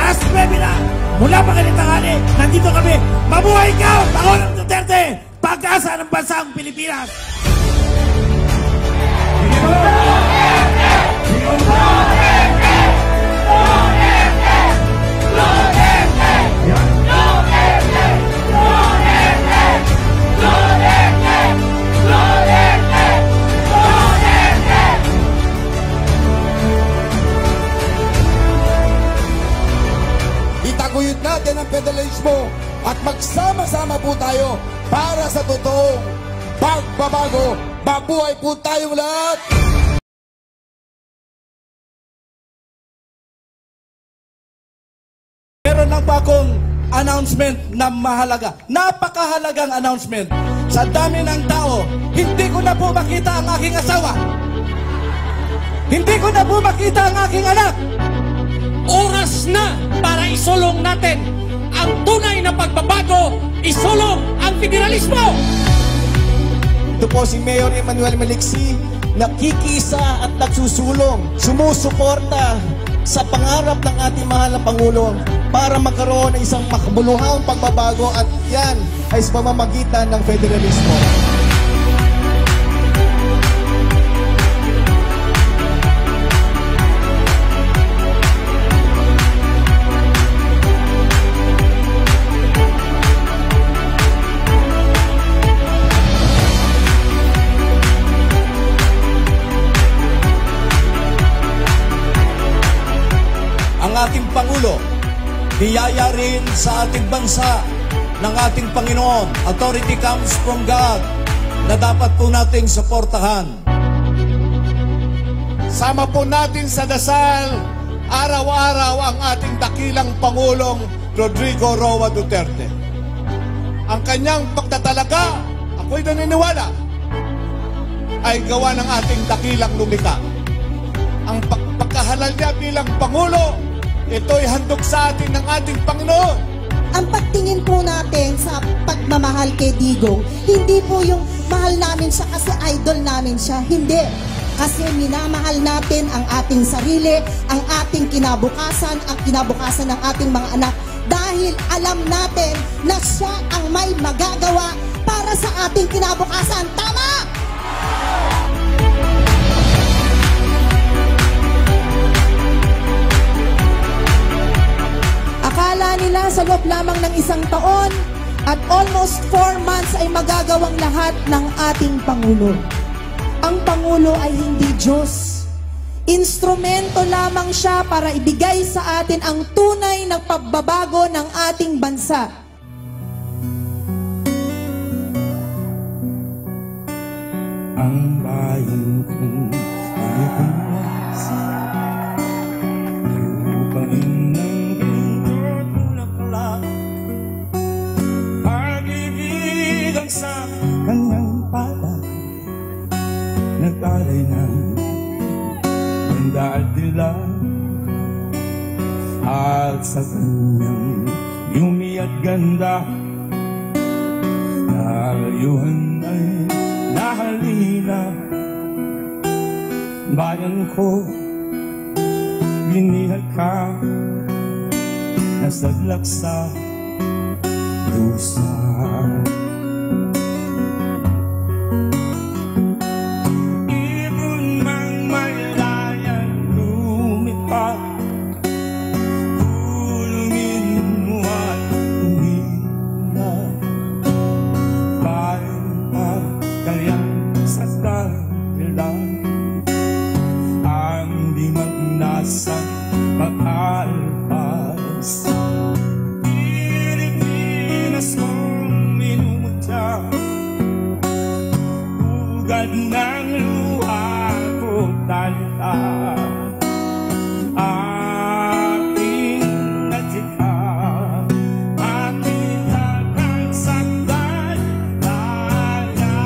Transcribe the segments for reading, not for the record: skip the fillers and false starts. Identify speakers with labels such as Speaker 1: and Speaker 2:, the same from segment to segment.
Speaker 1: alas 9 na, mula pagkalitanghali, nandito kami. Mabuhay ka, Pangulong Duterte! Pag-asa ng bansang Pilipinas!
Speaker 2: Itaguyod natin ang federalismo at magsama-sama po tayo para sa totoong pagbabago. Mabuhay po tayong lahat!
Speaker 3: Meron ng bagong announcement na mahalaga. Napakahalagang announcement. Sa dami ng tao, hindi ko na po makita ang aking asawa. Hindi ko na po makita ang aking anak.
Speaker 4: Oras na para isulong natin ang tunay na pagbabago, isulong ang federalismo.
Speaker 5: Ito po si Mayor Emmanuel Maliksi, nakikisa at nagsusulong, sumusuporta sa pangarap ng ating mahal na Pangulo para magkaroon ng isang makabuluhang pagbabago at yan ay sa pamamagitan ng federalismo.
Speaker 3: Ating Pangulo, biyaya rin sa ating bansa ng ating Panginoon. Authority comes from God na dapat po nating suportahan.
Speaker 2: Sama po natin sa dasal araw-araw ang ating dakilang Pangulong Rodrigo Roa Duterte. Ang kanyang pagtatalaga, ako'y naniniwala, ay gawa ng ating dakilang lumikha. Ang pagkahalal niya bilang Pangulo, ito'y handog sa atin ng ating Panginoon.
Speaker 6: Ang pagtingin po natin sa pagmamahal kay Digong, hindi po yung mahal namin siya kasi idol namin siya. Hindi. Kasi minamahal natin ang ating sarili, ang ating kinabukasan, ang kinabukasan ng ating mga anak. Dahil alam natin na siya ang may magagawa para sa ating kinabukasan. Tama!
Speaker 7: Akala nila sa loob lamang ng isang taon at almost 4 months ay magagawang lahat ng ating Pangulo. Ang Pangulo ay hindi Diyos. Instrumento lamang siya para ibigay sa atin ang tunay na pagbabago ng ating bansa.
Speaker 8: Ang bayan kong Pilipinas, lupain ng pag-ibig ang sa kanyang pala, nag-alay ng ganda at dilan, at sa kanyang yumi at ganda, nalayuhan ay nahalina. Bayan ko, binihag ka, nasadlak sa dusa. Ibon mang malayan lumipad, tulungin mo at umilag. Bayan pa kayang sa dahilan, ang di magnasan pag-alpas. Ugad ng luha ko talita, ating nadika, ating lakang sandal laya.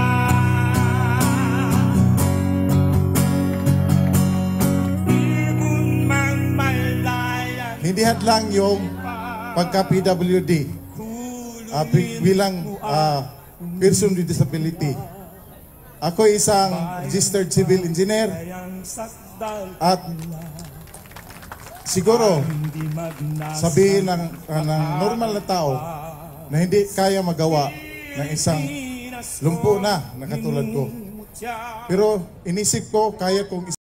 Speaker 8: Ibon man malaya.
Speaker 2: Hindi hadlang yung pagka-PWD bilang person with disability. Ako isang registered civil engineer at siguro sabihin ng normal na tao na hindi kaya magawa ng isang lumpo na katulad ko. Pero inisip ko, kaya kong